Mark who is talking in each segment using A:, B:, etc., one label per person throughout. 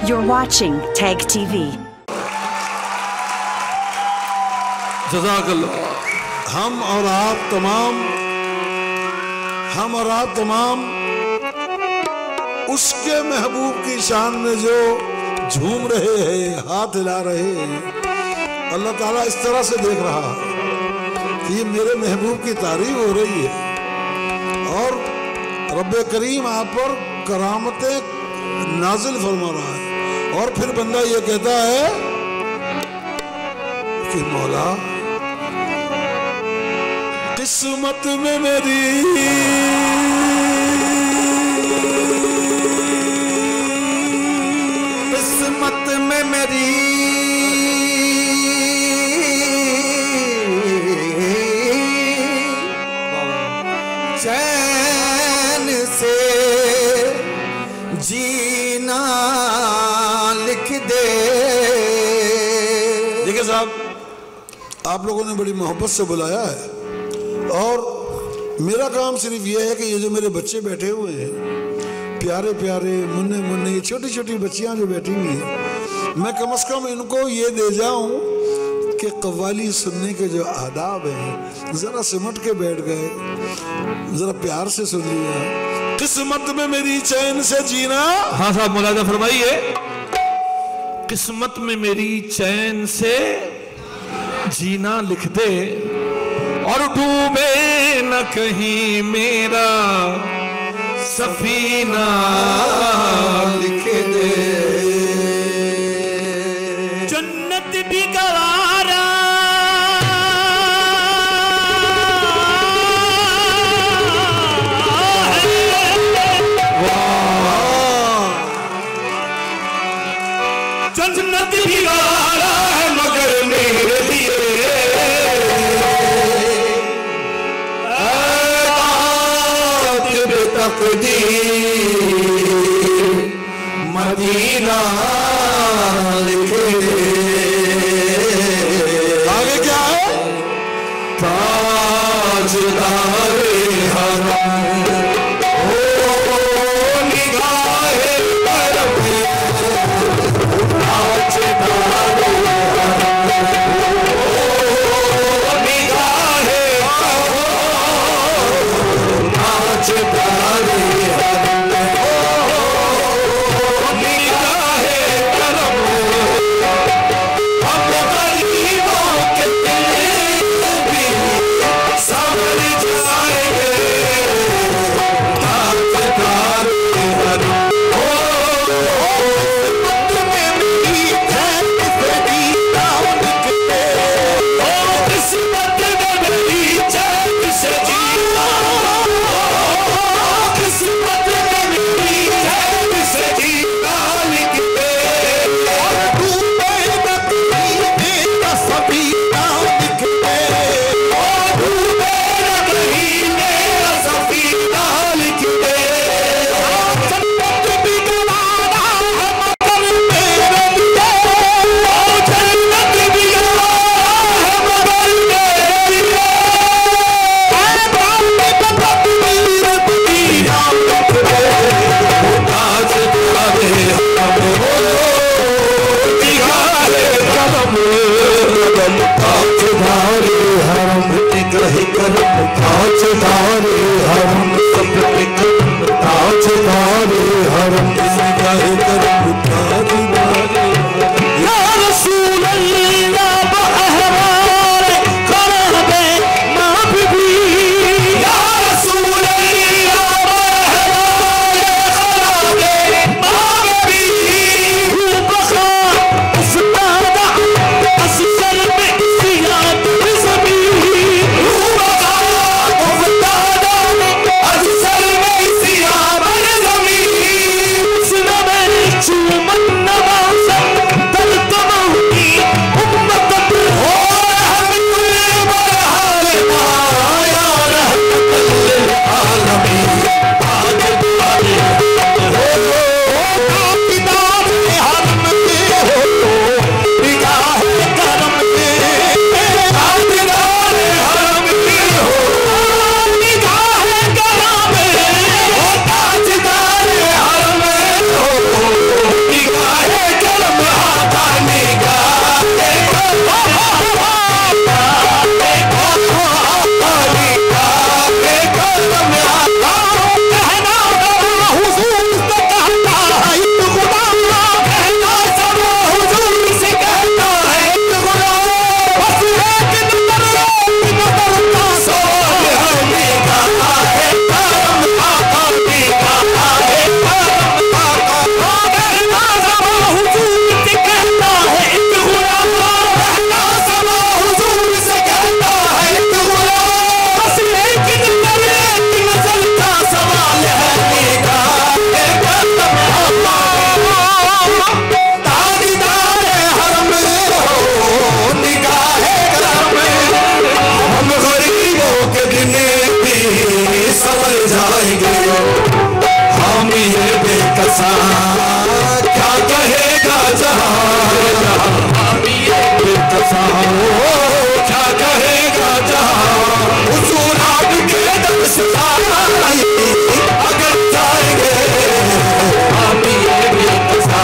A: You're watching Tag TV.
B: जज़ाकल्लाह। हम और आप तमाम उसके महबूब की शान में जो झूम रहे हैं, हाथ हिला रहे हैं, अल्लाह ताला इस तरह से देख रहा है कि ये मेरे महबूब की तारीफ हो रही है और रब्बे करीम आप पर करामतें नाजिल फरमा रहा है। और फिर बंदा ये कहता है कि मौला किस्मत में मेरी
C: चैन से जीना लिख दे।
B: देखिए साहब, आप लोगों ने बड़ी मोहब्बत से बुलाया है और मेरा काम सिर्फ ये है कि ये जो मेरे बच्चे बैठे हुए हैं, प्यारे प्यारे मुन्ने मुन्ने, ये छोटी छोटी बच्चियां जो बैठी हुई हैं, मैं कम से कम इनको ये दे जाऊं कि कव्वाली सुनने के जो आदाब हैं जरा सिमट के बैठ गए, जरा प्यार से सुन लिया। किस्मत में मेरी चैन से जीना।
D: हाँ साहब, मुलाजा फरमाइए। किस्मत में मेरी चैन से जीना लिख दे और डूबे न कहीं मेरा सफीना लिख दे। जन्नत भी गवारा जन्नत भी गवारा है मगर मेरे लिए मदीना लिख दे।
B: आगे क्या है?
C: ताजदार हरम ओ निगाहे करम, ताजदार हरम ओ निगाहे करम, ताजदार बेकसा क्या कहेगा जहां बेकसा क्या कहेगा जहां हुजूर आपके दर से अगर जाएंगे हम ये बेकसा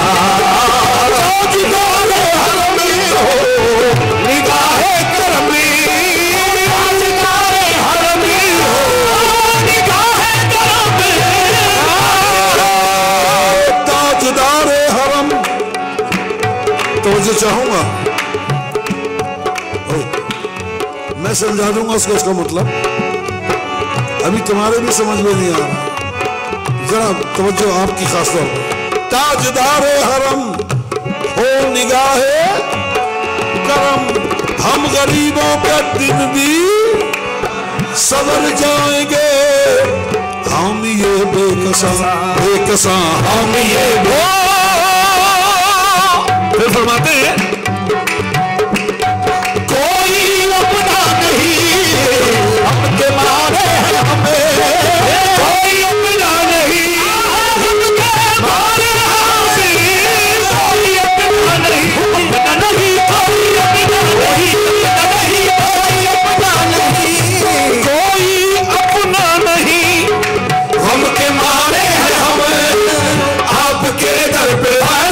C: निगाहे करमी हरमी हो निगाहे करमी
B: ताजदारे हरम। तो मुझे चाहूंगा मैं समझा दूंगा उसका मतलब, अभी तुम्हारे भी समझ में नहीं आ रहा, जरा तवज्जो आपकी खास तौर पर। ताजदारे हरम हो निगाहे करम, हम गरीबों का दिन भी सवर जाएंगे, हम ये बेकसा बेकसा
C: हम ये फिर फरमाते हैं कोई अपना नहीं हमके मारे हैं हमें, कोई अपना नहीं हमके मारे हमें, कोई अपना नहीं अपना नहीं कोई अपना नहीं अपना नहीं कोई अपना नहीं हमके मारे हैं हमें, आपके दर पे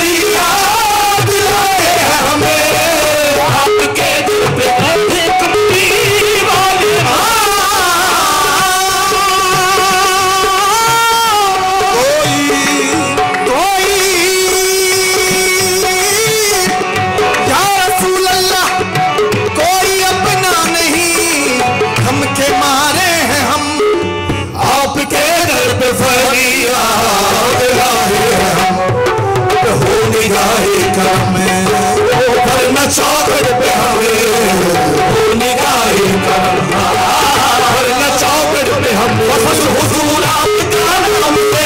C: चौखट पे हमें निगाहे करना वरना चौखट पे हम हुजूर आपका नाम ले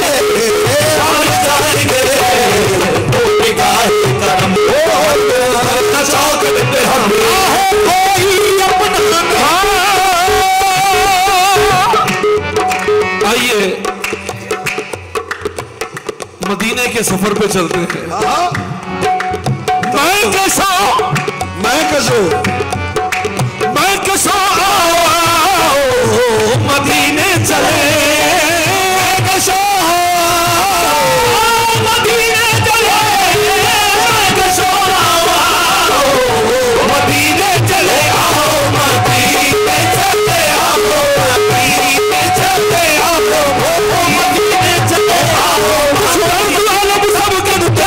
C: जाएंगे निगाहे करना वरना चौखट पे हमें कोई अपना। आइए मदीने के सफर पे चलते हैं। मैं कसो मदीने चले कसो मदीने चले कसो मदीने चले आओ मदीने चले आओ मदीने चले आओ मदीने चले आओ सब करते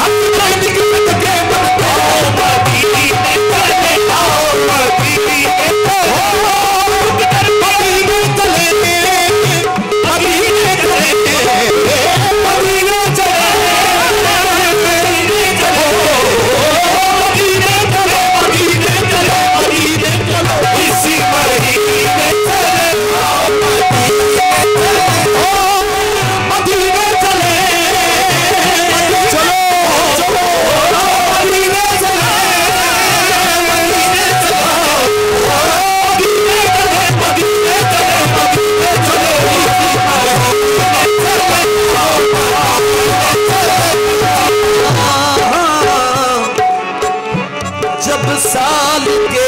C: साल के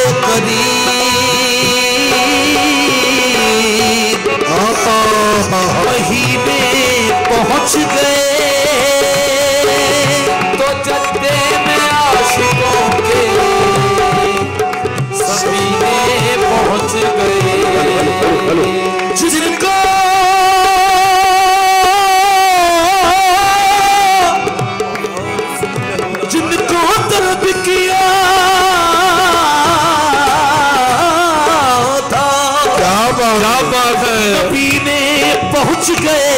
C: करीब महीने पहुंच गए तो जद्दे में आशिकों के समीने पहुंच गए जिनको तलब किया पीने पहुंच गए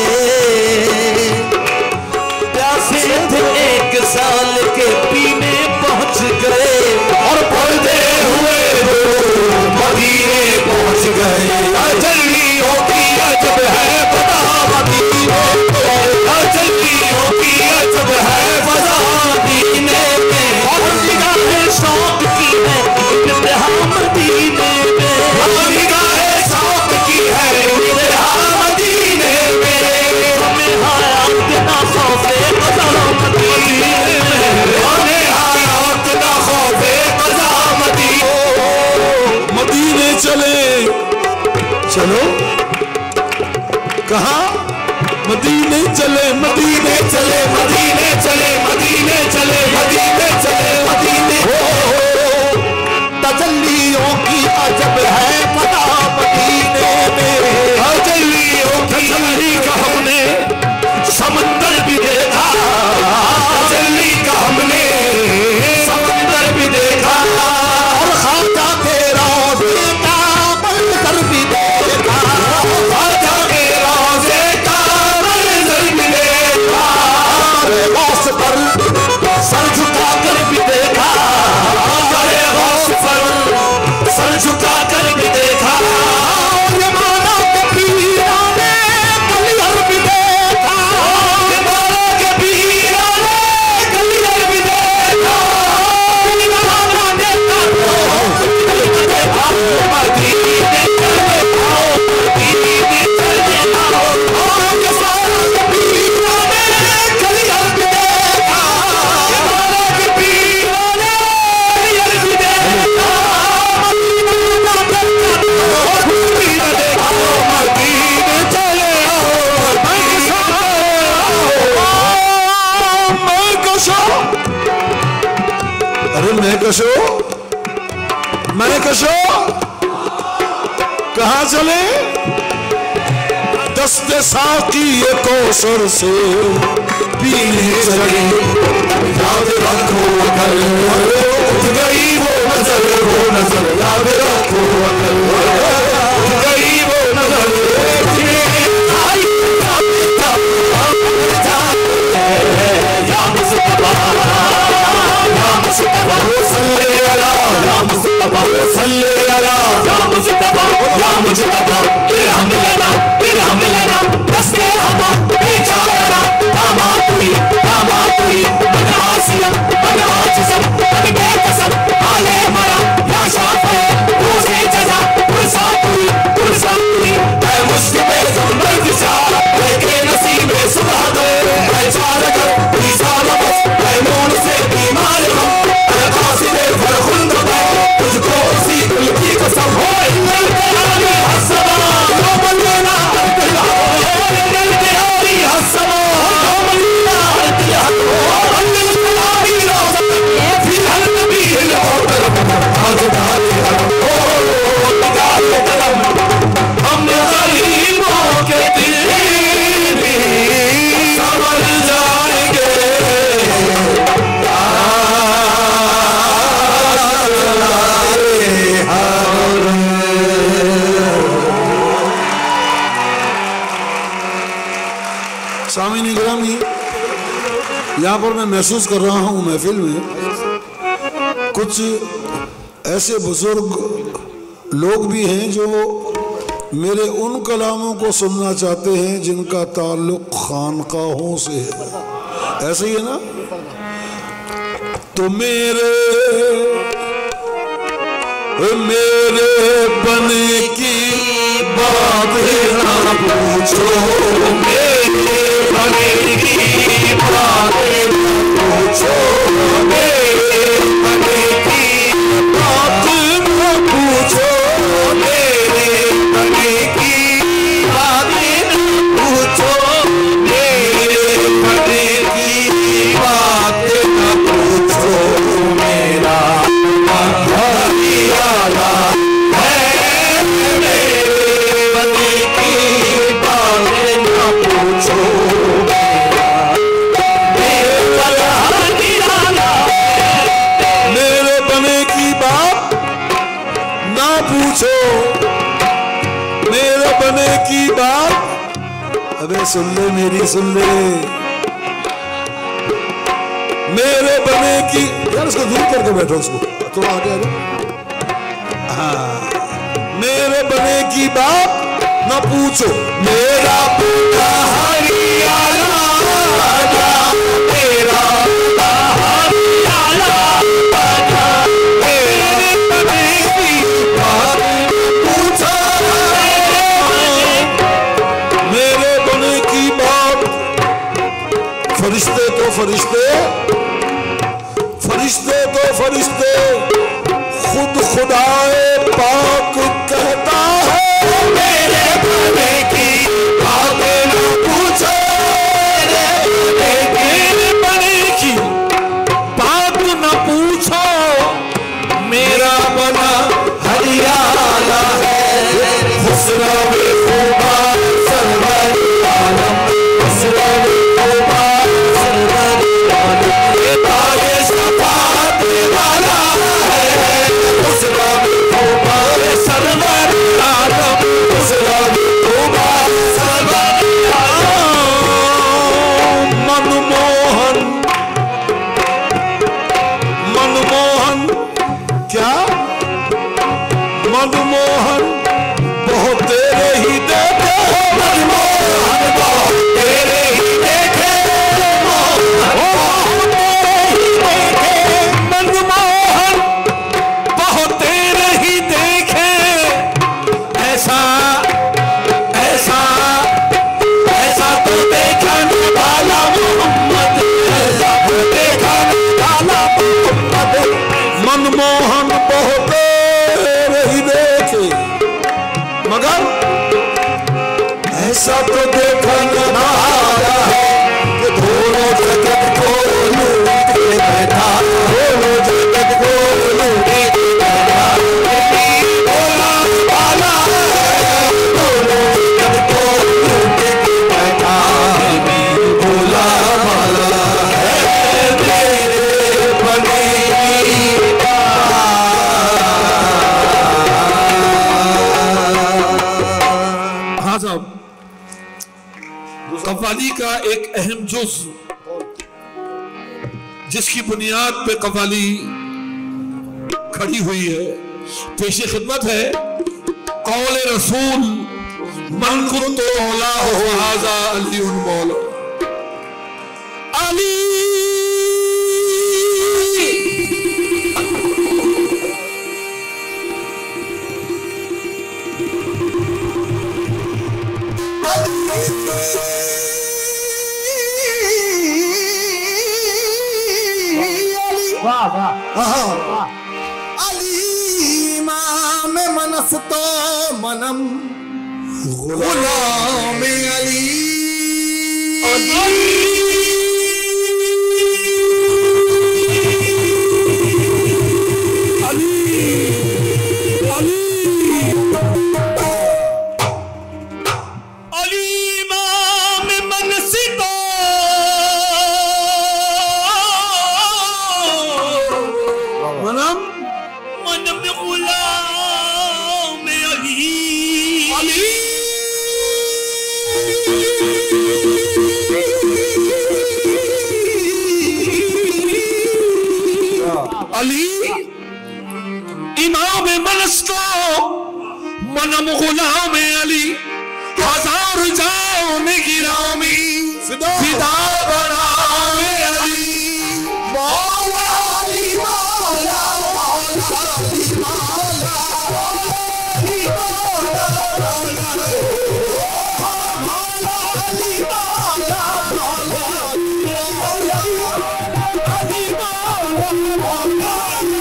C: प्यासे थे 1 साल के पीने पहुंच गए और पर्दे हुए मदीने पहुंच गए। जल्दी होती अजब है पता मदीने जल्दी होती अजब है पता मदीने में और निगाहें शौक की है इंतहा मदीने में निगाहें शौक की है इंतहा मदीने में
B: चले, चलो कहा मदीने चले, मदीने चले, मदीने चले, मदीने चले, मदीने चले, मदीने।
C: तजल्लियों की अजब है पता मदीने में,
D: तजल्लियों की तजल्ली का हमने समंदर भी देखा, तजल्ली का हमने समंदर भी देखा,
C: और खाजा के रोज़े का मंजर भी देखा,
D: खाजा के रोज़े का मंजर भी देखा,
C: गौस पर सर झुका कर भी देखा,
D: गौस पर सर झुका कर भी देखा,
C: ये माना के पीरा ने कलियर भी देखा,
D: ये माना के पीरा ने कलियर भी देखा,
C: माना देखा
D: मदीने चले आओ, मदीने चले आओ,
C: ये सारा के पीरा ने कलियर भी देखा,
D: ये माना के पीरा ने कलियर भी देखा, मदीने देखो, मदीने चले आओ,
B: मैं कशो, अरे मैं कशो, मैं कशो कहाँ चले? दस्ते साकी ये कौसर से पीने चले,
D: याद रखो अगर उठ गई वो नजर, वो नजर याद रखो अगर उठ गई वो नजर, या मुस्तफा, या मुस्तफा सल्ले अला, या मुस्तफा सल्ले अला, या मुस्तफा, या मुस्तफा इरहम लना, इरहम लना दस्ते हवा बेचारा, दामातुई दामातुई मन आसिया मन आजिज़म मन बेकसम आले मरा या शाफ़े रोज़े जज़ा कुर्सातुई कुर्सातुई ऐ मुश्किल ज़ुल्मत जा लेके नसीब सुबह दे ऐ चारकर ईसाल बस ऐ मौन से बीमार हम ऐ कासिदे फरखुंद दे तुझको उसी दिल की कसम हो इन्नल तेरी हसबा जो बंदेना दिल हो इन्नल तेरी हसबा जो बंदेना दिल हो अन्नल तेरी रोज़ फिर हल नबी हो आज दारे हो निगाह कलम हम गरीबों के दिल भी संभल जाएंगे,
B: सामीन गिरामी, यहाँ पर मैं महसूस कर रहा हूँ महफिल में कुछ ऐसे बुजुर्ग लोग भी हैं जो मेरे उन कलामों को सुनना चाहते हैं जिनका ताल्लुक खानकाहों से है। ऐसे ही है ना? तो मेरे बने की बात ना पूछो,
D: मेरे बने की बात ना पूछो, मेरे बने की
B: बात ना पूछो,
D: मेरे बने की बात ना पूछो, मेरे बने की बात ना पूछो, मेरा आला है, मेरे बने की बात ना पूछो,
B: मेरे बने की बात ना पूछो, मेरे बने की बात। अबे सुन ले मेरी, सुन ले मेरे बने की। यार उसको दूर करके बैठो, उसको थोड़ा आगे आ जाओ। हाँ, मेरे बने की बात ना पूछो,
D: मेरा पूरा हरियाणा राजा, मेरा पूरा हरियाणा राजा, मेरे बने की बात पूछो,
B: मेरे बने की बात। फरिश्ते तो फरिश्ते, फरिश्ते तो फरिश्ते, खुद खुदाए पाक
D: ऐसा तो देखा न मारा है कि दोनों जगत को लूट के बैठा, दोनों जगत को लूट के बैठा, भोला वाला है, दोनों जगत को लूट के बैठा, भोला वाला है मेरे बने।
C: हाँ साहब, कव्वाली का एक अहम जुज जिसकी बुनियाद पे कव्वाली खड़ी हुई है, पेश खिदमत है कौल रसूल मन कुंतु मौला हाज़ा अली मौला। अली
D: अली में मनस तो मनम गुलाम अली।
C: अली इमाम मनस्तो मनम गुलाम अली, हजार जाओ में गिरामी फिदा बनावे अली।
D: मौला अली मौला मौला अली मौला अली मौला मौला अली मौला मौला अली मौला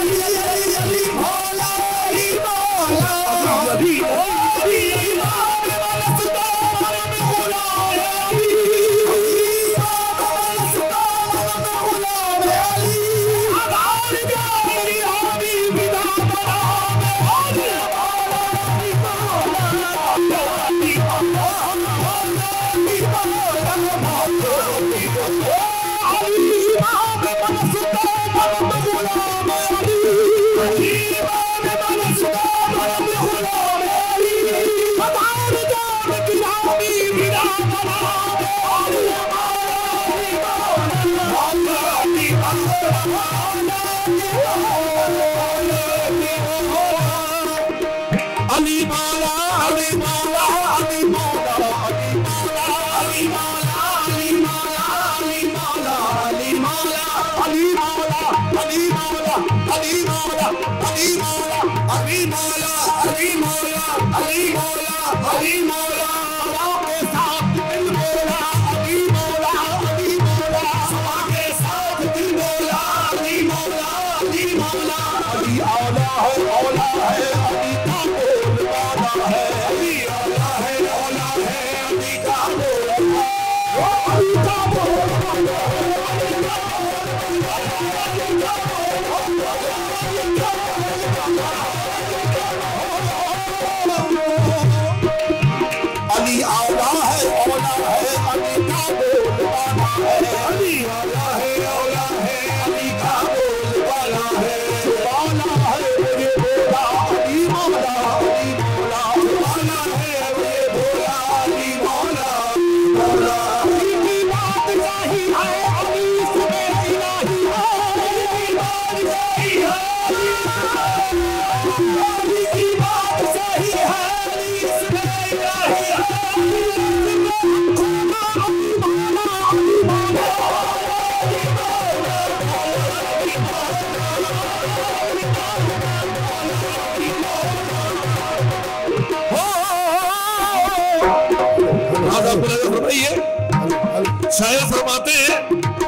C: शायर फरमाते हैं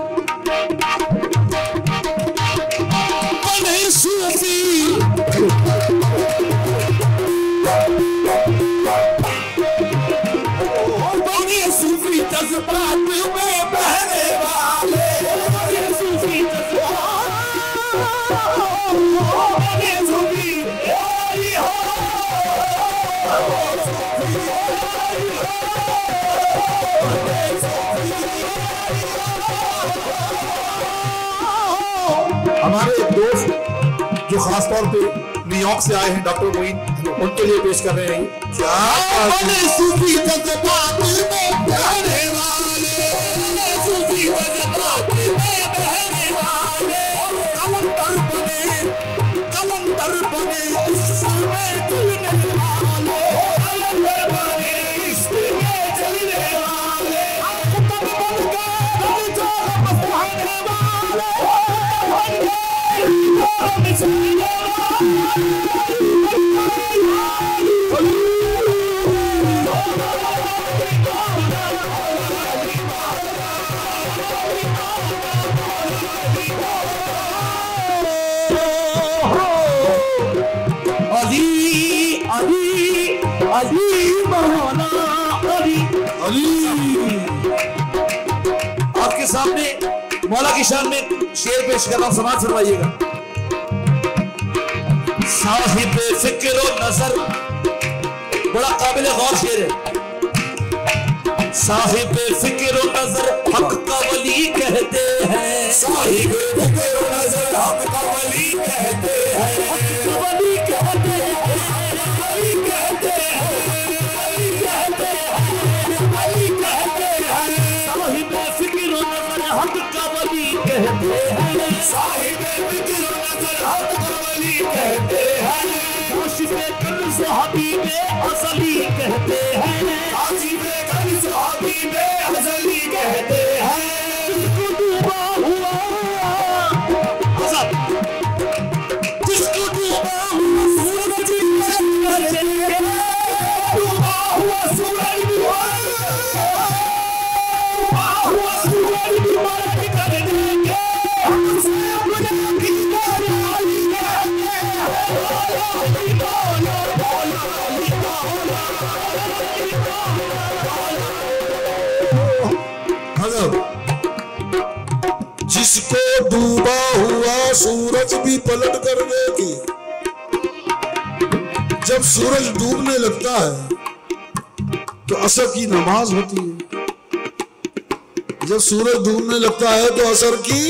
C: बने सूफी
D: जज्बात में बहने वाले, सूफी
E: हमारे एक दोस्त जो खास तौर पे न्यूयॉर्क से आए हैं, डॉक्टर मोइन, उनके लिए पेश कर रहे हैं। क्या
D: सूफी जज्बात में बहने वाले, सूफी जज्बात में बहने वाले, कलंदर बने इसमें चलने वाले, कलंदर बने इसमें चलने वाले, कुतुब बनकर जो बसने वाले,
E: आपके सामने मौला की शान में शेर पेश कर रहा हूं, समाज फरमाइएगा। साहिब फिक्र और नजर, बड़ा काबिल गौर शेर है। साहिब फिक्र और नजर हक का वली कहते हैं,
D: साहिब फिक्र और नजर हक का वली कहते हैं, वली कहते हैं, वली कहते हैं, वली कहते हैं, वली कहते हैं। साहिब फिक्र और नजर हक का वली कहते हैं, साहिब फिक्र और नजर हक का वली कहते हैं। काशिफे कंज़ हबीबे अज़ली कहते हैं, काशिफे कंज़ हबीबे अज़ली कहते हैं। जिसको डूबा हुआ जिसको डूबा हुआ सूरज डूबा हुआ सूरज डूबा हुआ सूरज मर्द कर देंगे, हमसे अपने दीदार वाली
B: जिसको डूबा हुआ सूरज भी पलट कर देगी। जब सूरज डूबने लगता है तो असर की नमाज होती है, जब सूरज डूबने लगता है तो असर की,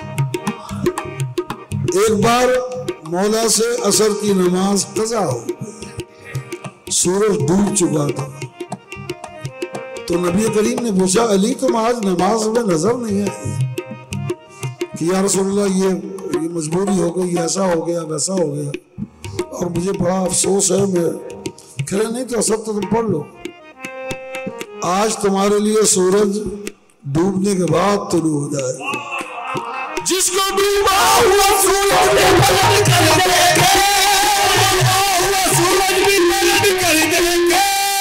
B: एक बार मौला से असर की नमाज कज़ा हो, सूरज डूब चुका था। तो नबी करीम ने पूछा, अली तुम आज नमाज में नजर नहीं है कि या रसूलल्लाह ये मजबूरी हो गई, ऐसा हो गया वैसा हो गया और मुझे बड़ा अफसोस है। मैं कह रहे नहीं तो असर तो तुम पढ़ लो, आज तुम्हारे लिए सूरज डूबने के बाद तुलू हो जाए।
D: जिसको डूबा हुआ सूरज भी पलट कर देंगे, डूबा हुआ सूरज भी पलट कर देंगे।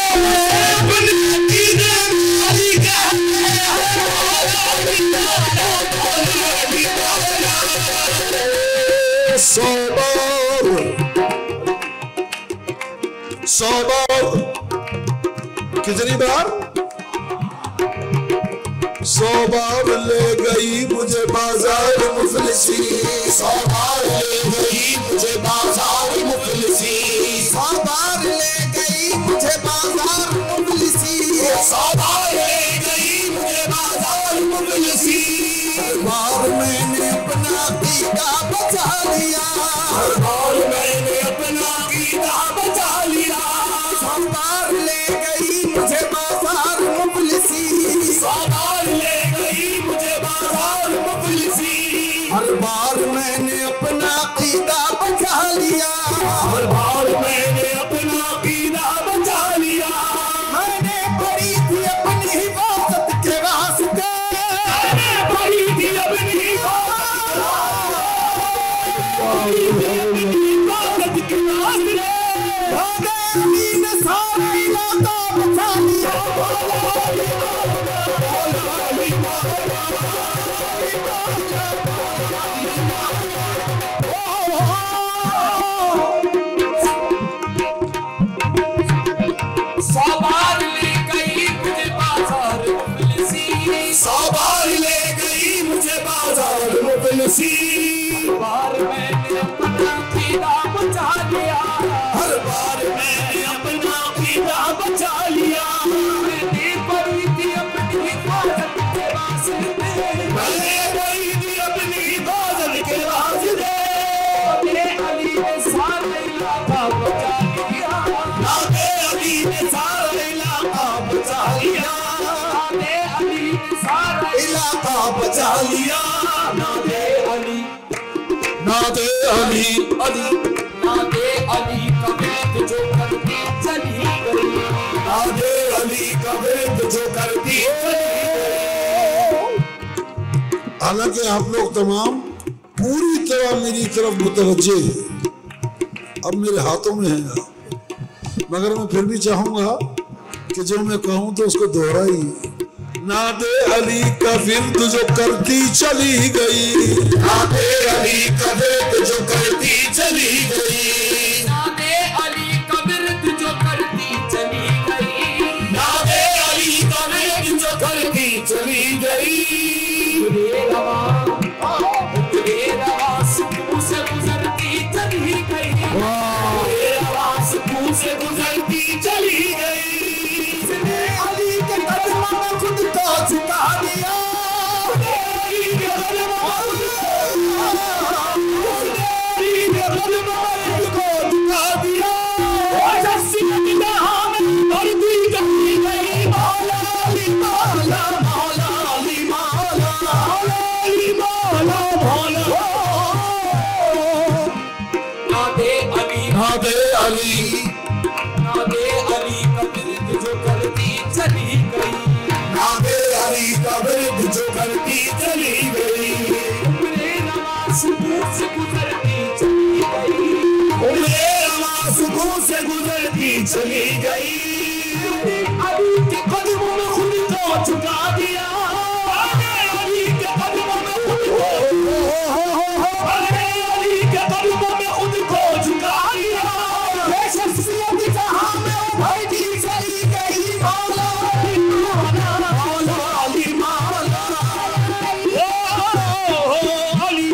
B: सौ बार कितनी बार? 100 बार ले गई मुझे बाजार मुफलिसी,
D: 100 बार ले गई मुझे बाजार मुफलिसी, 100 बार ले गई मुझे बाजार मुफलिसी, 100 बार ले गई मुझे बाजार मुफलिसी। हर बार मैंने अपना कीदा बचा लिया, हर बार मैंने अपना कीदा बचा लिया। 100 बार ले गई मुझे बाजार मुफलिसी, 100 बार ले गई मुझे बाजार मुफलिसी। हर बार मैंने अपना कीदा बचा लिया, हर बार मैंने अपना कीदा बचा लिया। मैंने पढ़ी थी अपनी हिफाजत के वास्ते, मैंने पढ़ी थी अपनी हिफाजत के वास्ते। अमीन सारा इलाका बचा लिया, सवार ले गई मुझे बाजार मुफलिसी, अली ने सारा इलाका बचा लिया, नादे अली ने सारा इलाका बचा लिया, नादे अली, नादे अली, अली, नादे अली का वेद जो करती चली गई, नादे अली का वेद जो करती चली गई।
B: हालांकि आप लोग तमाम पूरी तरह मेरी तरफ मुतवज्जे हैं, अब मेरे हाथों में है, मगर मैं फिर भी चाहूंगा कि जो मैं कहूं तो उसको दोहराई। नादे अली का विर्द जो करती चली गई,
D: नादे अली का विर्द जो करती चली गई, नादे अली का विर्द जो करती चली गई, नादे अली का विर्द जो करती चली गई। रे रवा सुकून से गुजरती चली गई, रे रवा सुकून से गुजरती चली गई। इसने अली के कदमों में खुद को झुका दिया, अली के कदमों में खुद को झुका दिया। जसीरत में हमें मर्दी गई गई, मौला अली मौला, मौला अली मौला, मौला अली मौला, मौला। नादे अली, नादे अली, नादे अली का विर्द जो करती चली गई, नादे अली का विर्द जो करती चली गई। उम्रे नवाज सुकून से गुजरती चली गई, उम्रे नवाज सुकून से गुजरती चली गई। अली के कदमों में खुद को झुका दिया, अली के कदमों में खुद को, अली के कदमों में खुद को झुका दिया। शख्सियत जहां में उभरती चली गई, मौला अली मौला, मौला अली मौला। अली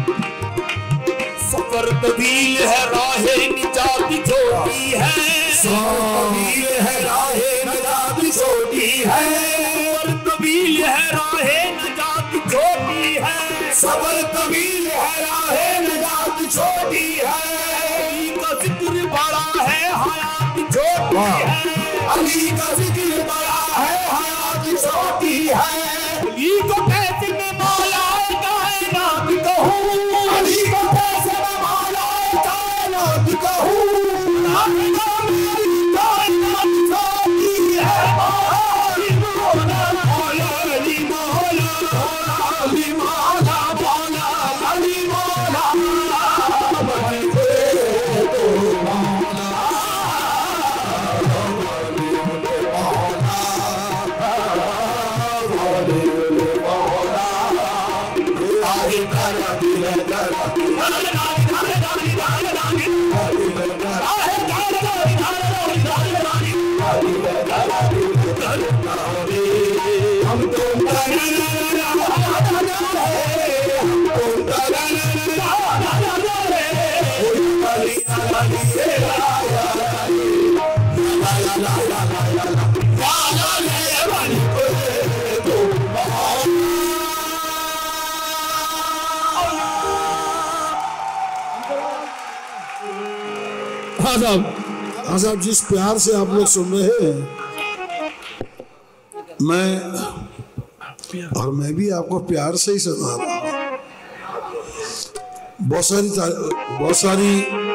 D: सफर तवील है, राहे निजात छोटी है, सफर तवील है, राहे निजात छोटी है, सफर तवील है, राहे निजात छोटी है, सफर तवील है, राहे निजात छोटी है। अली का जिक्र बड़ा है, हयात छोटी है, अली का जिक्र बड़ा है, हयात छोटी है। अली को कैसे मैं मौला कायनात कहूं, अली को कैसे मैं मौला कायनात कहूं, नाम मेरी कायनात छोटी है, मौला अली मौला, मौला अली मौला, मौला अली मौला, मौला अली मौला।
B: हाँ साहब, जिस प्यार से आप लोग सुन रहे हैं, मैं भी आपको प्यार से ही सुना रहा हूँ। बहुत सारी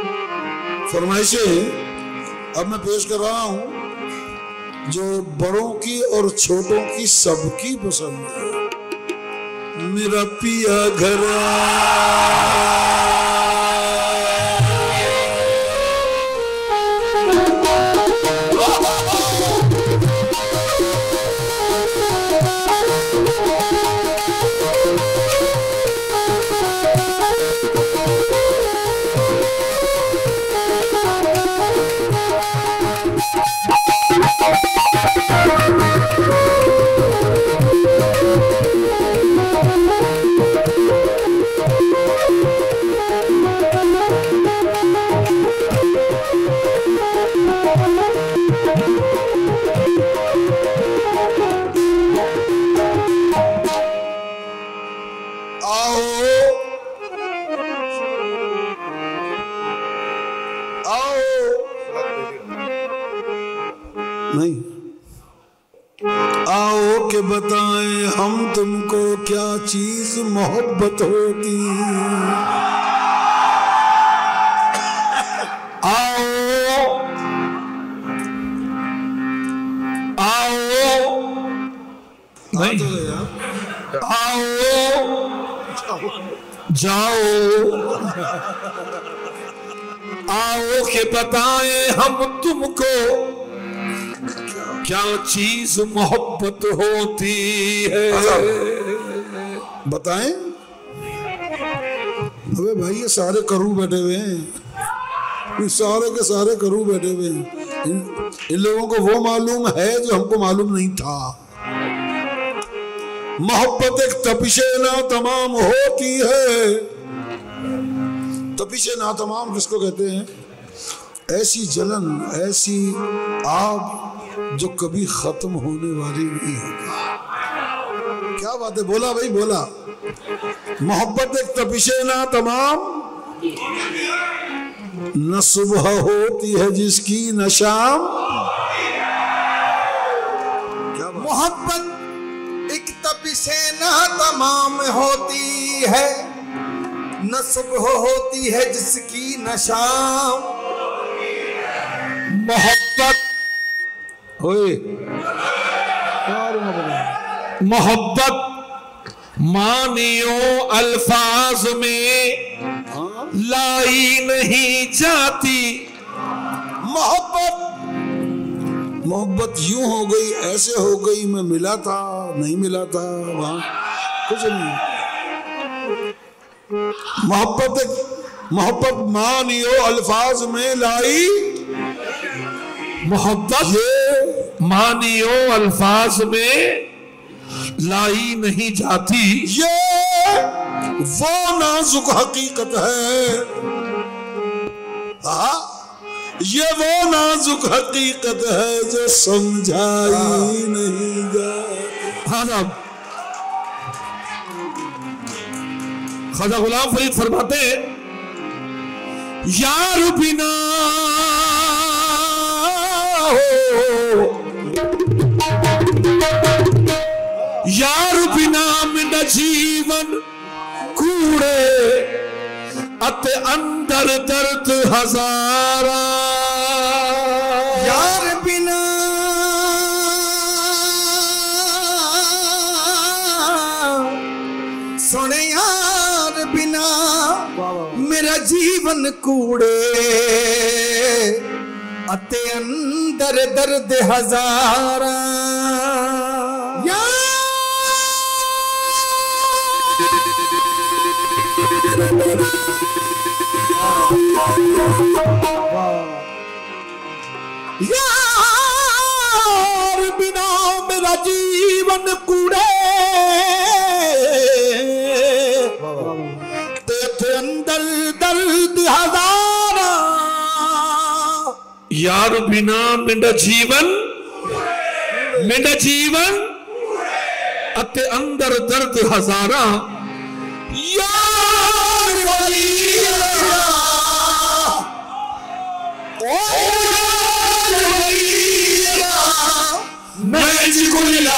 B: फरमाइशें अब मैं पेश कर रहा हूँ जो बड़ों की और छोटों की सबकी पसंद है। मेरा पिया घर नहीं। आओ के बताएं हम तुमको क्या चीज मोहब्बत होती।
C: आओ आओ नहीं, आओ जाओ, आओ के बताएं हम तुमको क्या चीज मोहब्बत होती है।
B: बताएं। अबे भाई ये सारे करू बैठे हुए हैं, ये सारे के सारे करू बैठे हुए हैं। इन लोगों को वो मालूम है जो हमको मालूम नहीं था। मोहब्बत एक तपिशे ना तमाम होती है। तपिशे ना तमाम किसको कहते हैं? ऐसी जलन, ऐसी आग जो कभी खत्म होने वाली नहीं होगी। क्या बात है, बोला भाई बोला। मोहब्बत एक तपिशे ना तमाम, न सुबह होती है जिसकी न शाम।
F: मोहब्बत एक तपिशे ना तमाम होती है, न सुबह होती है जिसकी न शाम।
C: मोहब्बत होए, मोहब्बत मानियो अल्फाज में लाई नहीं जाती।
B: मोहब्बत यूं हो गई, ऐसे हो गई, मैं मिला था नहीं मिला था, वहां कुछ नहीं। मोहब्बत मानियो अल्फाज में लाई,
C: मोहब्बत ये मानियो अल्फाज में लाई नहीं जाती।
B: ये वो नाजुक हकीकत है, ये वो नाजुक हकीकत है जो समझाई नहीं जाती।
C: हाँ साहब, ख्वाजा गुलाम फरीद फरमाते हैं, यार बिना हो, यार बिना मेरा जीवन कूड़े, अते अंदर दर्द हजारा।
F: यार बिना सुने, यार बिना मेरा जीवन कूड़े, अते अंदर दर्द हजारा। यार बिना मेरा जीवन कूड़े, तेरे अंदर दर्द हजारा।
C: यार बिना मेरा जीवन अते अंदर दर्द हजारा।
F: यार मैं जिको मिला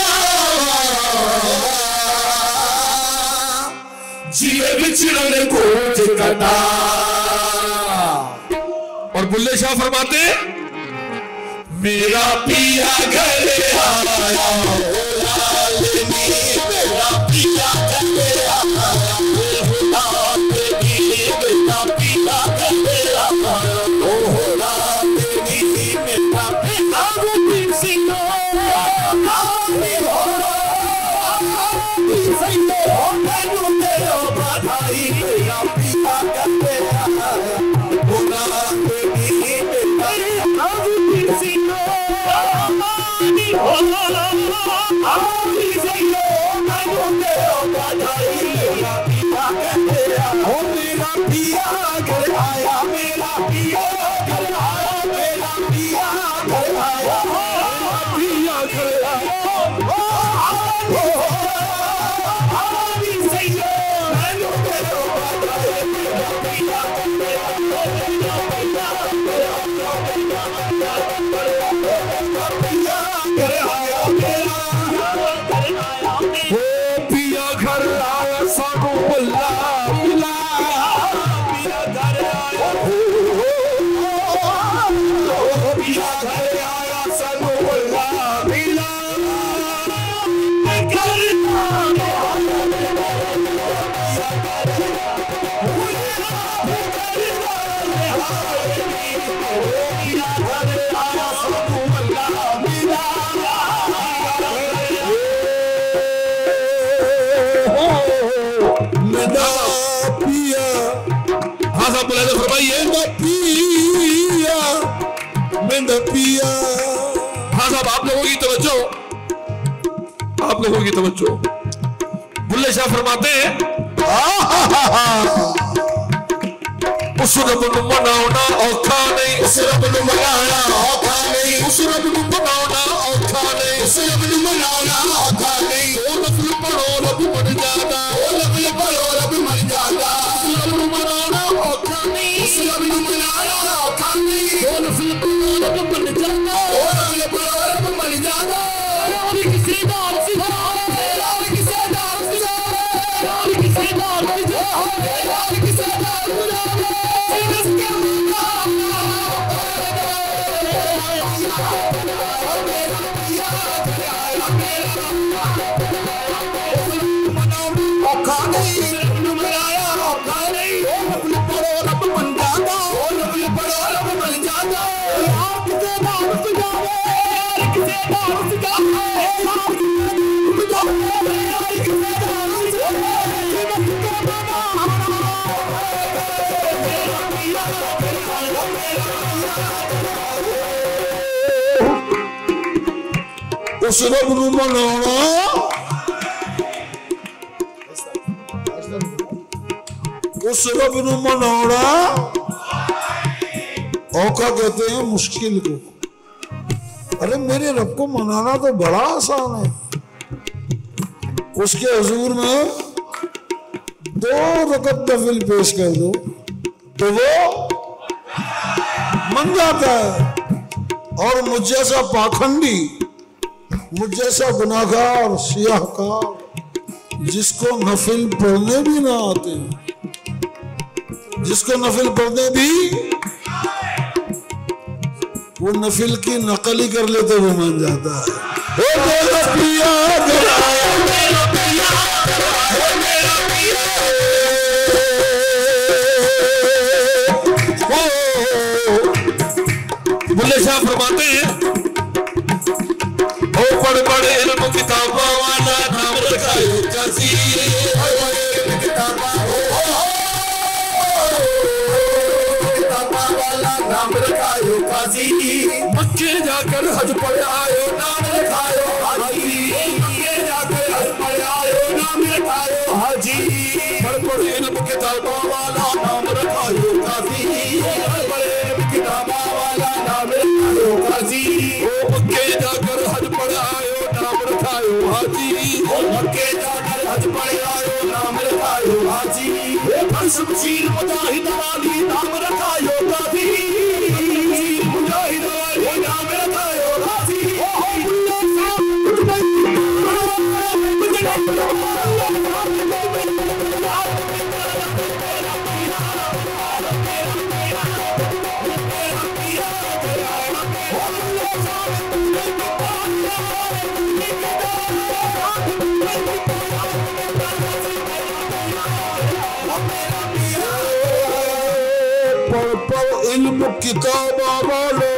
F: जीवे बिछड़ने को कटा।
C: और बुल्ले शाह फरमाते, मेरा पिया घर आया,
F: मेरा पिया
C: इजाजत फरमाइए।
B: पिया
C: हाँ साहब, आप लोगों की तवज्जो, आप लोगों की तवज्जो। बुल्ले शाह फरमाते हैं उस रब नूं मनाउणा औखा नहीं, उस रब नूं मनाउणा औखा नहीं, उस रब नूं मनाउणा औखा नहीं, उस रब नूं मनाउणा औखा नहीं। ओ नफल पढ़ो रब बन जाता, ओ नफल पढ़ो रब बन जाता। उस रब नूं मनाउणा औखा नहीं, उस रब नूं मनाउणा औखा नहीं। ओ नफल पढ़ो रब बन जाता, ओ नफल पढ़ो रब बन जाता। राम किसे दार सिधा, राम किसे दार सिधा, राम किसे दार सिधा, राम किसे दार सिधा।
B: उस रब नूं मनाउणा, उस रब नूं मनाउणा औखा कहते हैं मुश्किल को। अरे मेरे रब को मनाना तो बड़ा आसान है। उसके हुजूर में 2 रकत नफिल पेश कर दो तो वो मन जाता है। और मुझ जैसा पाखंडी, मुझ जैसा गुनाहगार सियाहकार जिसको नफिल पढ़ने भी ना आते, जिसको नफिल पढ़ने भी, वो नफिल की नकल ही कर लेते वो मान जाता है। ओ मेरा पिया गराया, मेरा पिया गराया, मेरा पिया।
C: बुल्ले शाह फरमाते हैं ओ पढ़ पढ़ इल्म किताबा वाला नाम रखायो काजी, किताबा वाला नाम रखायो काजी। मक्के जाकर हज पढ़ आयो नाम रखायो हाजी, मक्के जाकर हज पढ़ आयो नाम रखायो हाजी। पढ़ पढ़ इल्म किताबा वाला नाम रखायो काजी, पढ़ पढ़ इल्म किताबा वाला नाम रखायो काजी। ओ मक्के जाकर हज पढ़ आयो नाम रखायो हाजी, ओ मक्के जाकर हज पढ़ आयो नाम रखायो हाजी। ओ शमशीर मुजाहिद वाली नाम रखायो काजी, मुजाहिद वाली नाम रखायो हाजी।
B: पढ़ पढ़ इल्म किताबा वालो।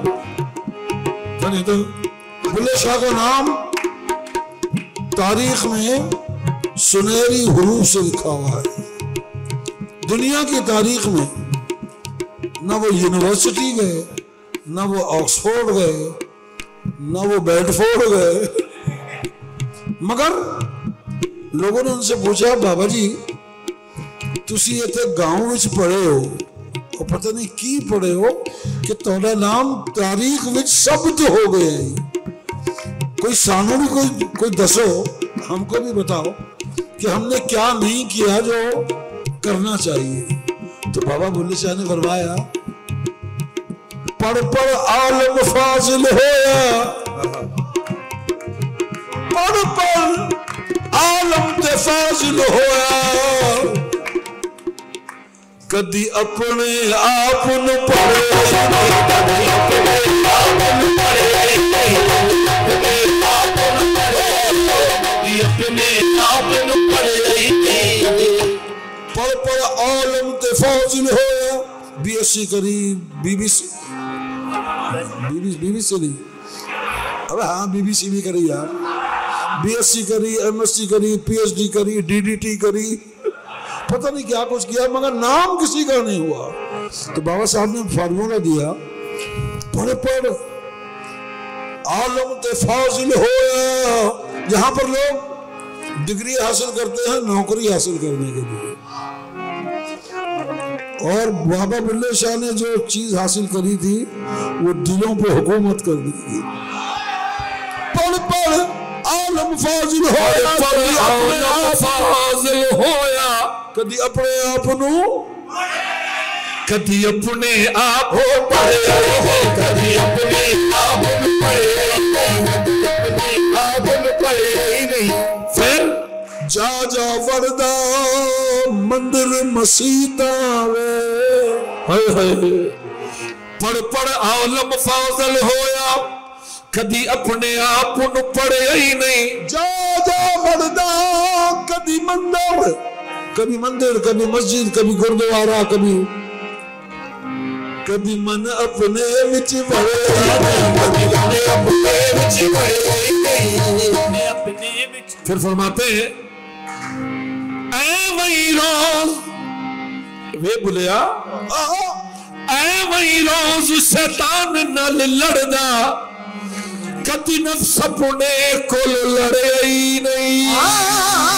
B: तो बुल्ले शाह का नाम तारीख में सुनहरी हुरूफ से लिखा हुआ है। दुनिया की तारीख में ना वो यूनिवर्सिटी गए, ना वो ऑक्सफोर्ड गए, ना वो बेडफोर्ड गए, मगर लोगों ने उनसे पूछा बाबा जी तुसी इत्थे गांव विच पढ़े हो और पता नहीं की पढ़े हो कि तुहाडा नाम तारीख विच शब्द हो गए। कोई सानू भी कोई दसो, हमको भी बताओ कि हमने क्या नहीं किया जो करना चाहिए। तो बाबा बुल्ले शाह ने फरमाया पढ़ पढ़ आलम फाजिल होया, पढ़ पढ़ आलम ते फाजिल होया। कदी अपने आप न पढ़े, कदी अपने आप न पढ़े, अपने आप न पढ़े, अपने आप न पढ़े। पढ़ पढ़ आलम ते फाजिल होया। BSc करी, BBC नहीं, अबे हाँ BBC भी करी यार। BSc करी, MSc करी, PhD करी, DDT करी, पता नहीं क्या कुछ किया मगर नाम किसी का नहीं हुआ। तो बाबा साहब ने फार्मूला दिया, पढ़ आलम ते फाजिल होया। जहां पर लोग डिग्री हासिल करते हैं नौकरी हासिल करने के लिए, और बाबा बुल्ले शाह ने जो चीज हासिल करी थी वो दिलों पे हुकूमत कर दी थी। पढ़ आलम फाजिल होया,
C: फाजिल होया,
B: कदी अपने आप नू
C: कदी अपने आप हो पढ़े, कदी अपने आप पढ़े ही नहीं। फिर
B: जा वरदा मंदिर मसीता वे,
C: पढ़ आलम फाजिल होया, कदी अपने आप नू पढ़े ही नहीं।
B: जा वरदा कदी मंदिर कभी मस्जिद कभी गुरुद्वारा कभी मन अपने विच भरे,
C: फिर फरमाते हैं ऐ वही रोज वे बुलिया, ऐ वही रोज शैतान नाल लड़दा, कदी नफ्स अपने कोल लड़े ही नहीं।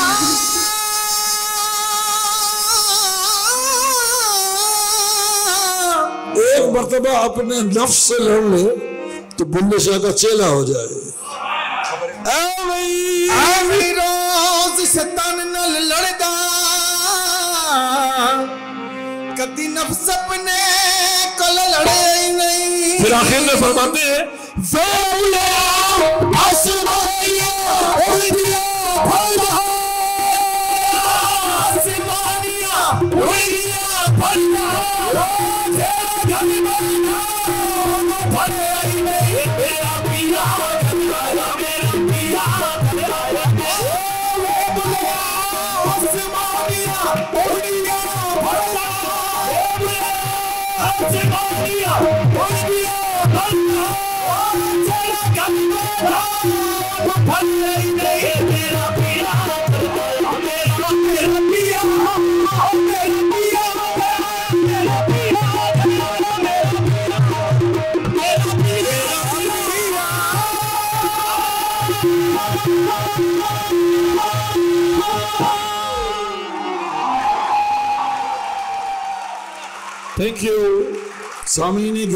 B: एक मर्तबा अपने नफ्स से लड़ ले तो बुल्ले शाह का चेला हो जाए।
F: रोज शैतान नाल लड़दा, कदी नफ्स अपने कोल लड़े ही नहीं।
C: फिर आखिर में फरमाते हैं थैंक यू।
B: सामीनी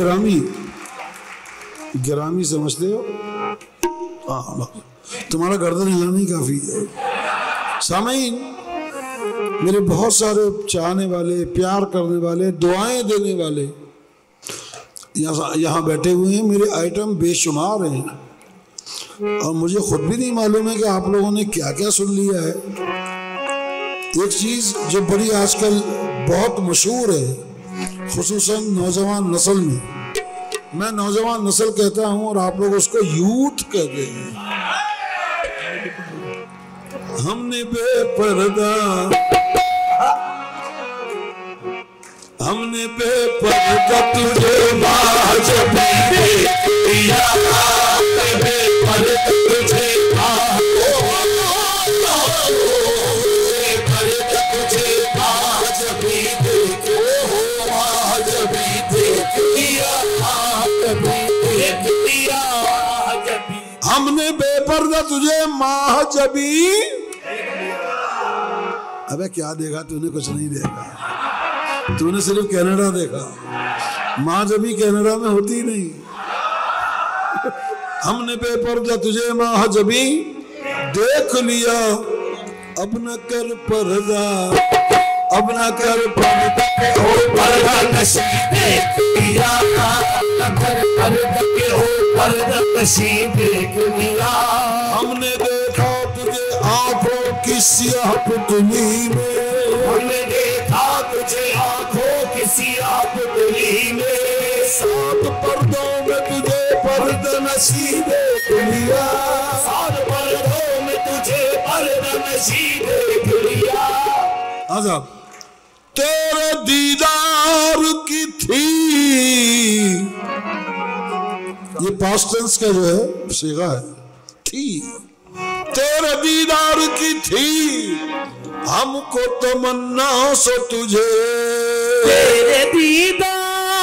B: गिरामी समझते हो? हाँ, तुम्हारा गर्दन हिलाना ही काफी है। सामीन मेरे बहुत सारे चाहने वाले, प्यार करने वाले, दुआएं देने वाले यहाँ बैठे हुए हैं। मेरे आइटम बेशुमार हैं और मुझे खुद भी नहीं मालूम है कि आप लोगों ने क्या क्या सुन लिया है। एक चीज जो बड़ी आजकल बहुत मशहूर है खुसूसन नौजवान नस्ल में, मैं नौजवान नस्ल कहता हूं और आप लोग उसको यूथ कहते हैं। हमने बेपर्दा तुझे हमने बेपर्दा तुझे माह जबी। अबे क्या देखा तूने? कुछ नहीं देखा, तूने सिर्फ कनाडा देखा। माँ जबी कनाडा में होती नहीं। हमने बेपर्दा तुझे माह जबी देख लिया, अब न कर पर्दा, अब न कर पर्दा नसीब देख लिया, हमने देखा तुझे आंखों की सियाह पुतली में, हमने देखा तुझे आंखों की सियाह पुतली में, सात पर्दों में तुझे पर्दा नसीब देख लिया, सात पर्दों में तुझे पर्दा नसीब देख लिया। आजाद तेरे दीदार की थी, ये पास्ट टेंस का जो है सीगा है, थी तेरे दीदार की थी हमको तमन्ना सो तुझे
D: तेरे दीदार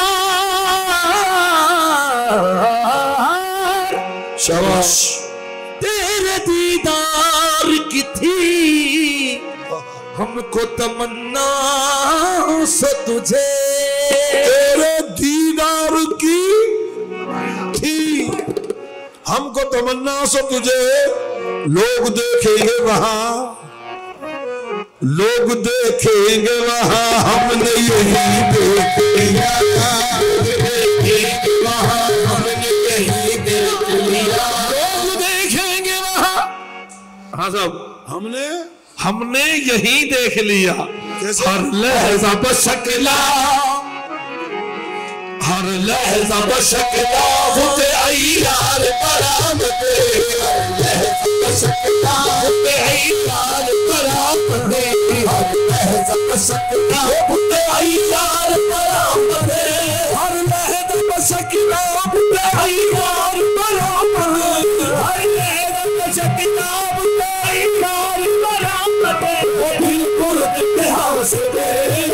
B: शाबाश
D: तेरे दीदार की थी हमको तमन्ना सो तुझे
B: तेरे दीदार की थी हमको तमन्ना सो तुझे लोग देखेंगे वहां लोग देखेंगे वहां हमने यही देख लिया वहां हमने यही देख लिया
C: लोग देखेंगे वहां। हाँ साहब, हमने यही देख लिया।
B: कैसे?
C: हर लहजा बशकला हर लहजा बशकला होते अय्यार बरामदे हर लहजा बशकला होते अय्यार बरामदे हर लहजा बशकला होते अय्यार बरामदे हर लहजा बशकला होते अय्यार बरामदे हर लहजा बशकला होते अय्यार बरामदे वो बिल्कुल इतिहास दे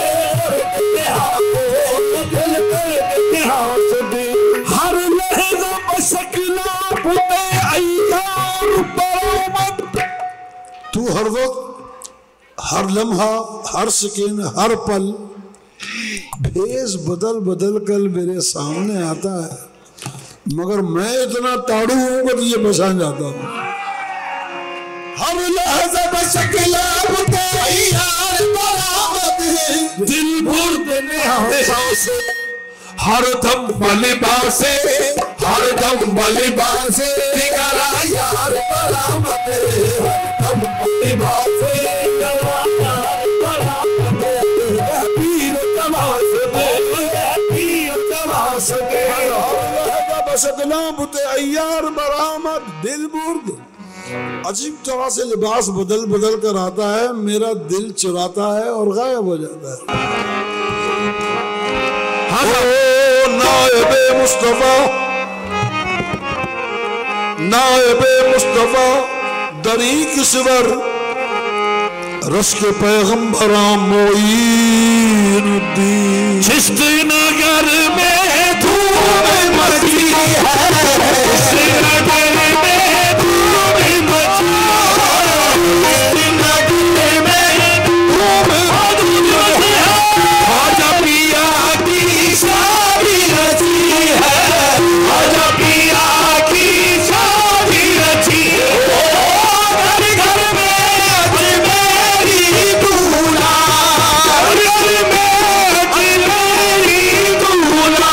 C: हर लहजा बशकला होते अय्यार बरामद।
B: तू हर वक्त हर लम्हा हर सेकेंड हर पल भेष बदल बदल कर मेरे सामने आता है मगर मैं इतना ताड़ू हूं कि तुझे पहचान जाता हूं।
C: हर लहजा बशकला होते अय्यार बरामद दिल बुर्द से हर दम बलिबासे हर दम बलिबासे दिगरा यार बरामद हर दम बलिबासे दिगरा यार बरामद पीर तमाश दे पीर तमाश दे
B: बशकला बुते अय्यार बरामद दिल बुर्द। अजीब तरह से लिबास बदल बदल कर आता है मेरा दिल चुराता है और गायब हो जाता है। नायबे मुस्तफा नायबे मुस्तफा दरी किसवर रस के पैगंबरा मोईनुद्दीन
C: चिश्त नगर में धूम मची है चिश्त नगर में धूम मची है चिश्त नगर में धूम मची है खाजा पिया की शादी रची है खाजा पिया की शादी रची है घर घर में अजमेरी दूल्हा घर घर में अजमेरी दूल्हा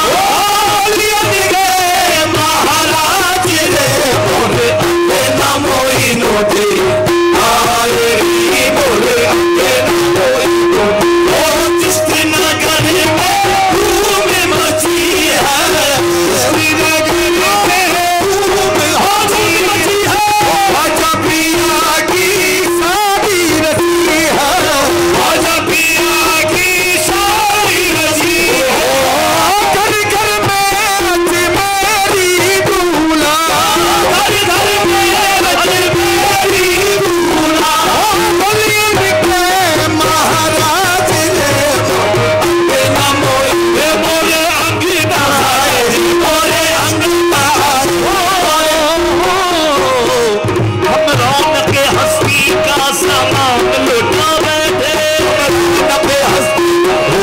C: महाराज रे बोले नामो इनोते आए बोले नामो चिश्त नगर में धूम मची है चिश्त नगर में धूम मची है खाजा पिया की शादी रची है खाजा पिया की शादी रची है घर घर में अजमेरी दूल्हा घर घर में अजमेरी दूल्हा बोलिए निकले महाराज रे नामो बोले अंगना बोले अंगना हम रौनक हस्ती का सामान लुटा बैठे रौनक हस्ती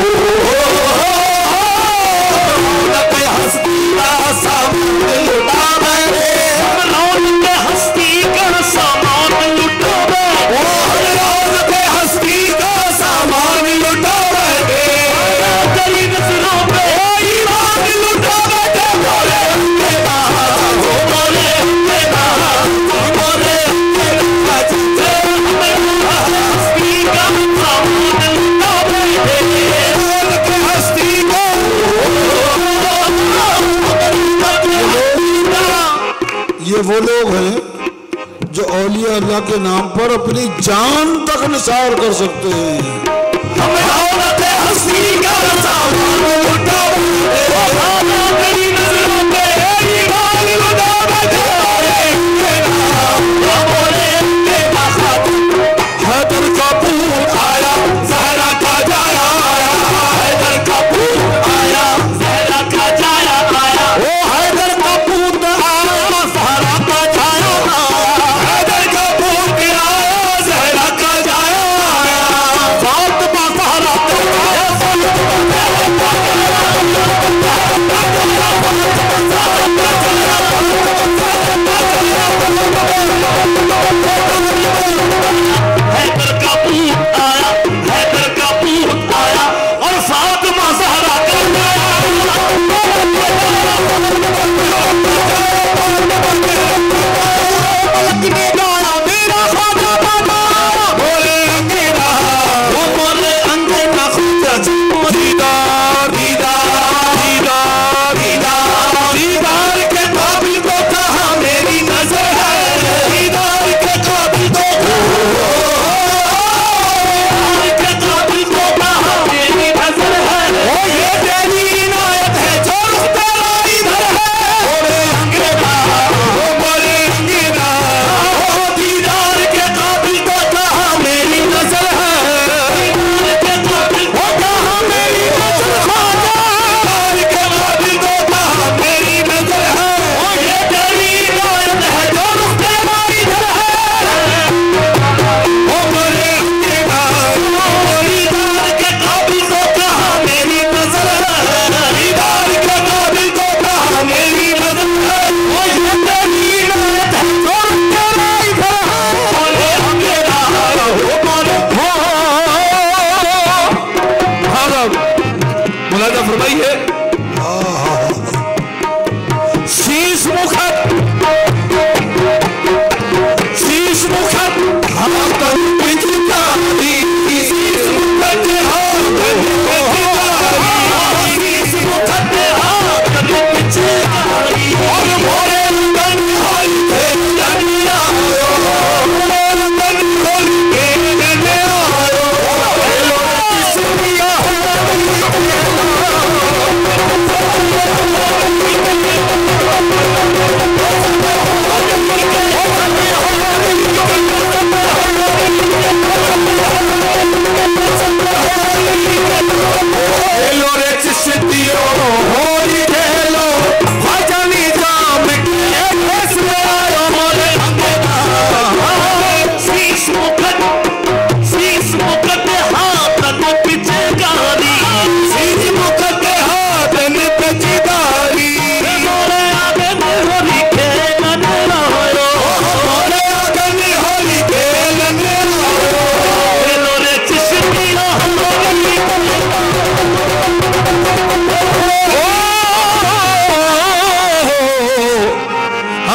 C: रौनक हस्ती का सामान लुटा बैठे हम रौनक हस्ती का सामान लुटा बैठे रौनक हस्ती का सामान लुटा बैठे तेरी नजरों पे ईमान लुटा बैठे बोले बोले बोले हस्ती का सामान लुटा बैठे रौनक हस्ती को
B: ये वो लोग हैं जो औलिया अल्लाह के नाम पर अपनी जान तक निसार कर सकते हैं।
C: हम रौनक हस्ती का सामान लुटा बैठे तेरी नजरों पे ईमान लुटा बैठे बोले हैदर कपूर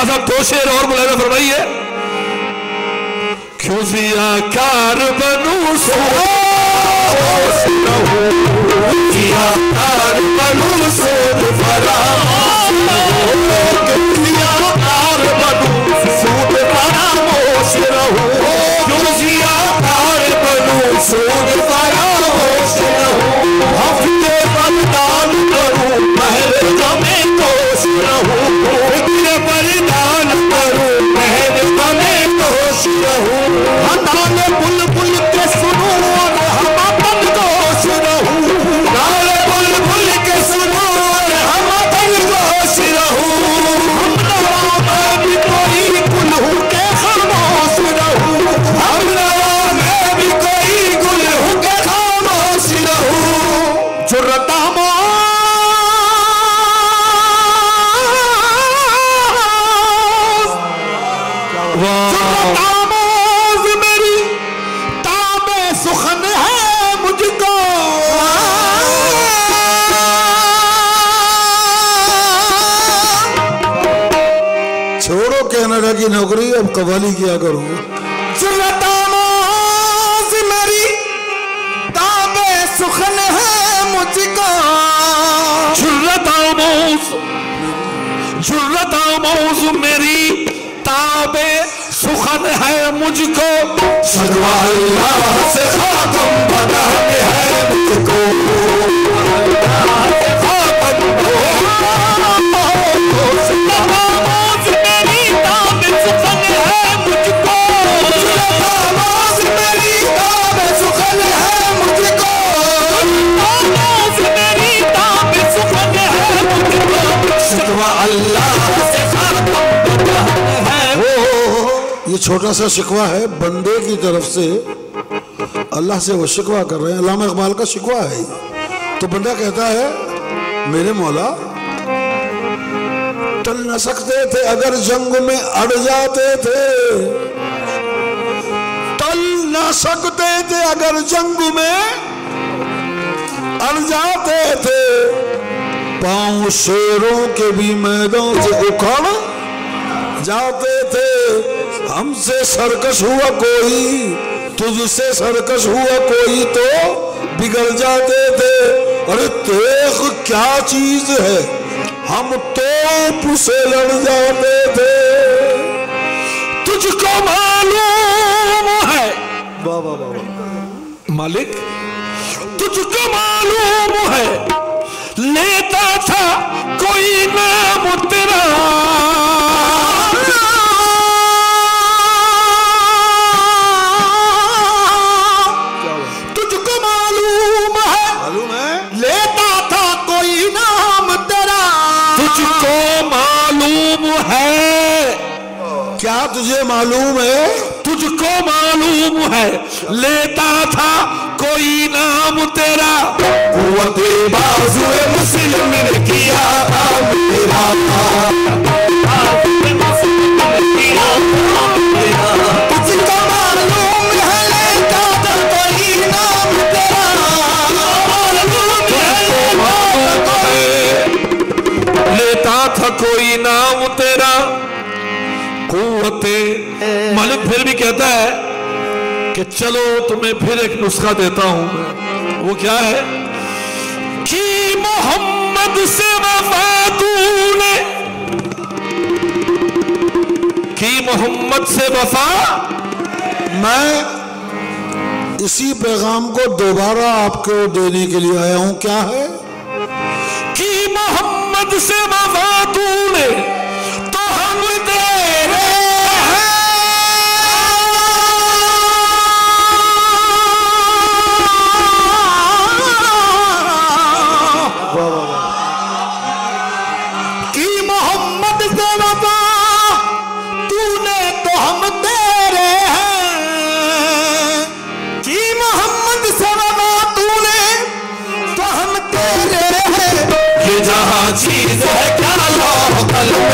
C: लिहाजा दो शेर और मुलायजा फरमाइए। क्यों जिया कार बनू सो जिया कार बनू सो फरामोश जिया कार बनू सूद फरामोश रहूं। क्यों जिया कार बनू सूद फरामोश रहूं। हफ्ते बलिदान करूं महल में तोश रहूं। फिक्र बलिदान करूं महल में तोश रहूं। नाले बुलबुल के सुनो और हम अपन दोष रहूं। नाले बुलबुल के सुनो और हम अपन दोष रहूं। हम नवा में भी कोई गुल के खामोश रहूं। हम नवा में भी कोई गुल के खामोश रहूं। जुर्रत आमोज मेरी ताबे सुखन है मुझको।
B: छोड़ो कनाडा की नौकरी, अब कव्वाली किया करो।
F: जुर्रत आमोज मेरी ताबे सुखन है मुझको।
C: जुर्रत आमोज मेरी ताबे सुखन है मुझको। शिकवा अल्लाह से खातम बना के है मुझको। मेरी ताबे सुखन है मुझको। मेरी ताबे सुखन है मुझको। मेरी ताबे सुखन है मुझको। शिकवा अल्लाह से खातम बना है।
B: ये छोटा सा शिकवा है बंदे की तरफ से, अल्लाह से वो शिकवा कर रहे हैं। अल्लामा इकबाल का शिकवा है। तो बंदा कहता है मेरे मौला टल न सकते थे अगर जंग में अड़ जाते थे। टल न सकते थे अगर जंग में अड़ जाते थे। पांव शेरों के भी मैदान से उखड़ जाते थे। हमसे सरकश हुआ कोई, तुझसे सरकश हुआ कोई तो बिगड़ जाते थे। अरे तेग क्या चीज है, हम तोप से लड़ जाते थे।
C: तुझको मालूम है
B: बाबा बाबा
C: मालिक, तुझको मालूम है लेता था कोई नाम तेरा।
B: क्या तुझे मालूम है?
C: तुझको मालूम है लेता था कोई नाम तेरा। कुव्वते बाज़ुए मुस्लिम ने किया काम तेरा। तुझको मालूम है लेता था कोई नाम तेरा। लेता था कोई नाम तेरा। कुव्वते मालिक फिर भी कहता है कि चलो तुम्हें फिर एक नुस्खा देता हूं मैं। वो क्या है कि मोहम्मद से वफा तूने, कि मोहम्मद से वफा।
B: मैं इसी पैगाम को दोबारा आपको देने के लिए आया हूं। क्या है
C: कि मोहम्मद से वफा तूने तो हम तेरे कि मोहम्मद से वफा तूने तो हम तेरे हैं। कि मोहम्मद से वफा तूने तो हम तेरे हैं। ये जहां चीज है क्या लो कल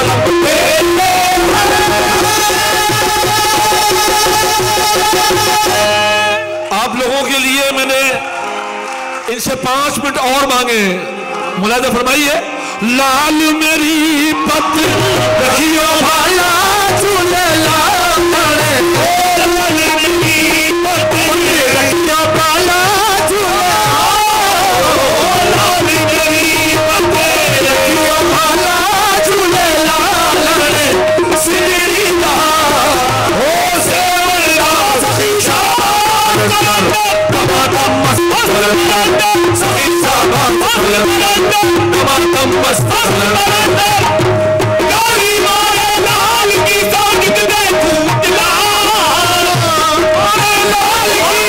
C: आप लोगों के लिए मैंने इनसे 5 मिनट और मांगे। मुलाहिजा फरमाइए। लाल मेरी पत रखियो भाला झूले लाल मेरी पत रखियो भाला झूले लाल मेरी पत रखियो भाला झूले लाल सिरी दा हो सेवला सखीशा टमाटम मस्त सखी साहब टमाटम मस्त गाली मारे लाल की ताकत दे फूट लाल मारे लाल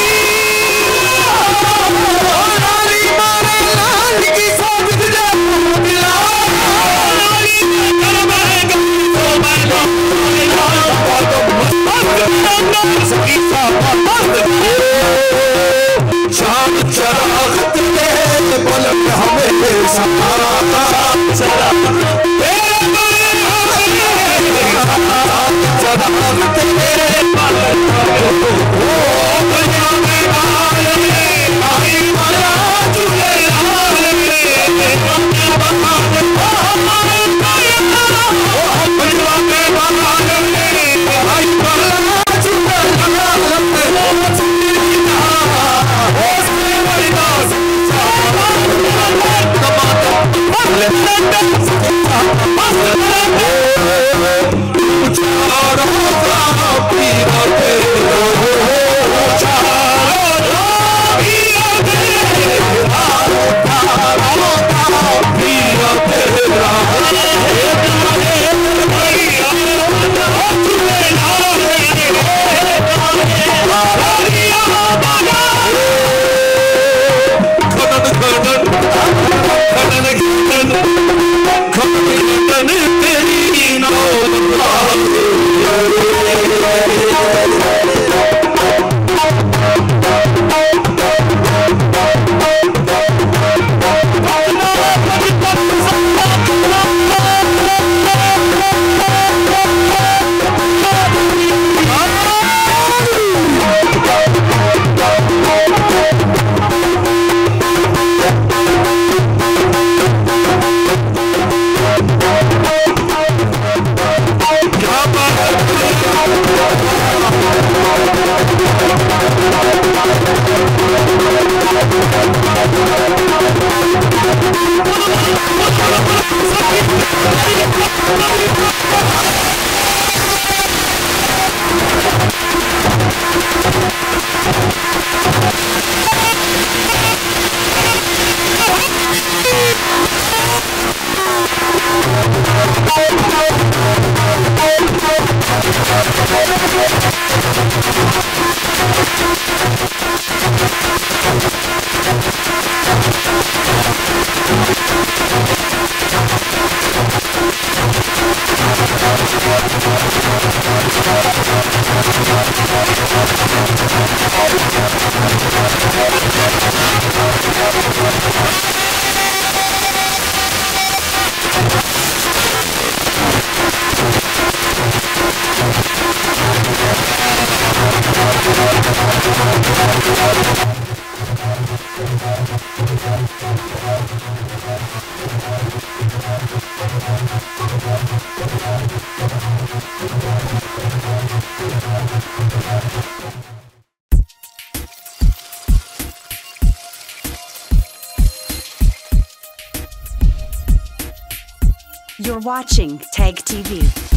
C: की ताकत दे फूट लाल सखी साहब चांद चराग तेरे पलक हमें सहारा चराग तेरे पलक
A: You're watching TAG TV.